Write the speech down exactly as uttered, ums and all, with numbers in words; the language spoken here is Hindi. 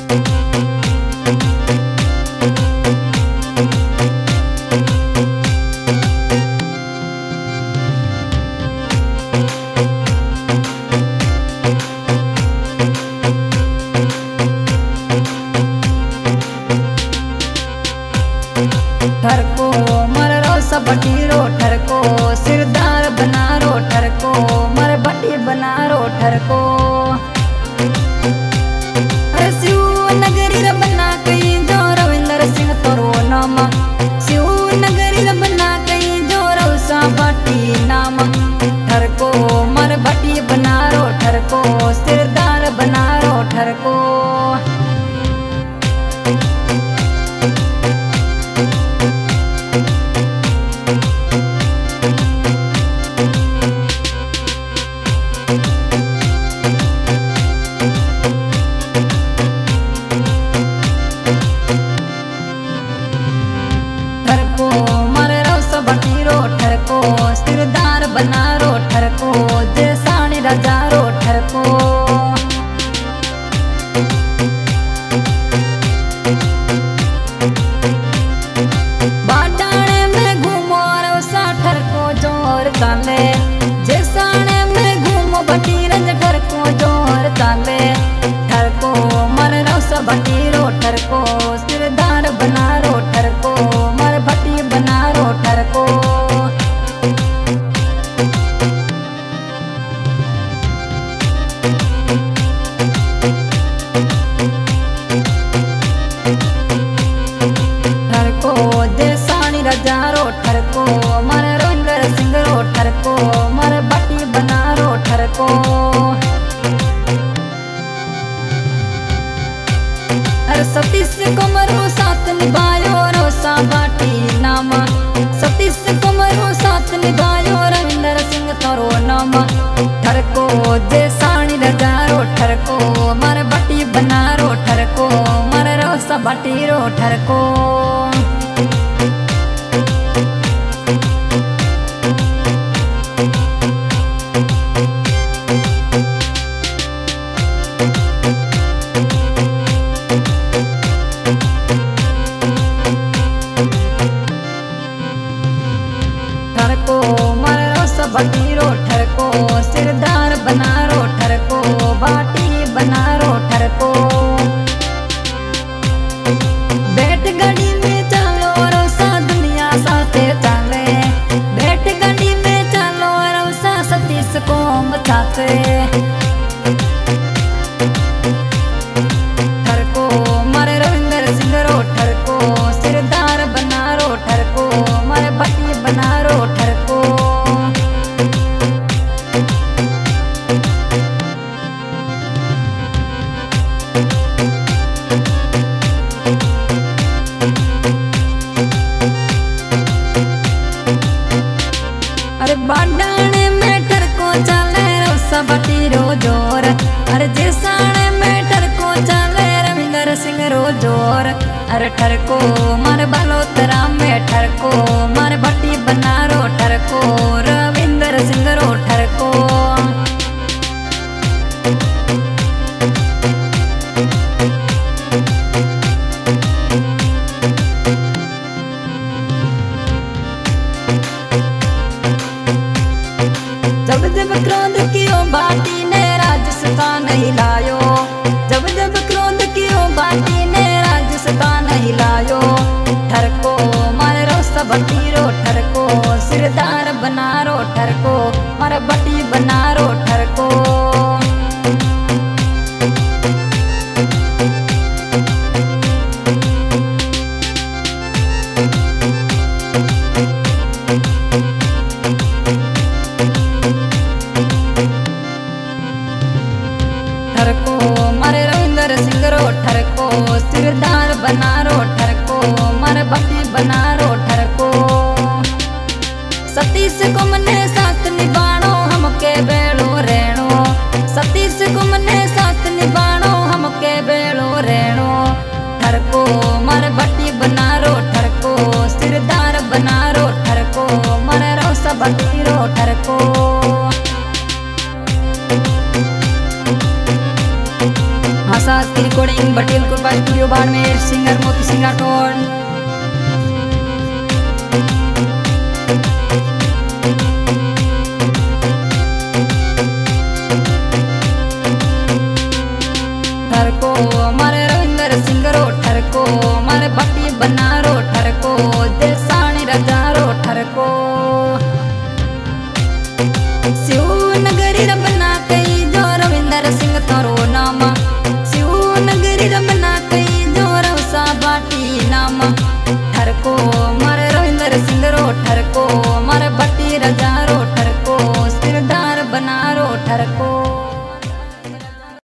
ठरको मर रोसा बटी रो ठरको सिरदार बना रो ठरको मर बटी बना रो ठरको शिव नगरी रे बना कई जो रविंद्र सिंह तोरो नाम शिव नगरी रे बना कई जो रोसा बटी नाम ठरको मर बटी बना रो ठरको सिरदार बना रो ठरको सिरदार बना रो ठरको जैसाणी राजा रो ठरको बाडाने में घूमो रोसा ठरको जोर ताले जैसाणे में घूमो बटी रंज ठरको जोर ताले ठरको मर रोसा बटी रो ठरको सिरदार बना रो ठरको मर बटी बना रो ठरको रो ठरको मर रविंद्र सिंह रो ठरको मर बटी बना रो ठरको अरे सतीश कुमारो साथ निभायो रोसा बाटी नाम सतीश कुमारो साथ निभायो रविंद्र सिंह तोरो नाम ठरको जैसाणी राजा रो ठरको मर बटी बना रो ठरको मर रोसा बटी रो ठरको बटी रो ठरको सिरदार बना रो ठरको बाटी बना रो ठरको बैठ गड़ी में चलो रोसा दुनिया साथे चाले बैठ गड़ी में चलो रोसा सतीश को मचाते ठरको मर रविंद्र सिंह रो ठरको सिरदार बना रो ठरको मर बटी बना रो ठरको बाडाने में ठरको चले रोसा बटी रो जोर अरे जैसाणे में ठरको चले रविंद्र सिंह रो जोर अरे ठरको मर बलोतरा में ठरको मर बटी बना रो ठरको रविंद्र सिंह रो ठरको जब जब क्रोध कियो बाटी ने राजस्थान हिलायो जब जब क्रोध कियो बाटी ने राजस्थान हिलायो रिकॉर्डिंग बटेल कृपा स्टूडियो बाड़मेर, सिंगर मोती सिंह राठौड़। ठरको मारे रविंदर सिंह रो ठरको मारे भट्टी बनारो ठरको देसाणी रजारो ठरको शिवनगरी रबना कई जो रविंदर सिंह थारो नाम शिवनगरी रबना कई जो रवसा बाटी नाम ठरको मारे रविंदर सिंह रो ठरको मारे भट्टी रजा